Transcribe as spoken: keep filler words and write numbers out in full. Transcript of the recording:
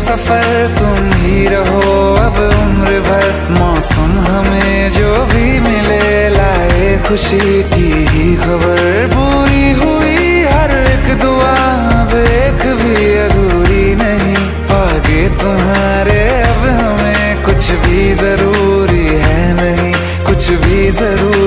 सफर तुम ही रहो अब उम्र भर। मौसम हमें जो भी मिले लाए खुशी की ही खबर। पूरी हुई हर एक दुआ अब एक भी अधूरी नहीं। आगे तुम्हारे अब हमें कुछ भी जरूरी है नहीं, कुछ भी जरूरी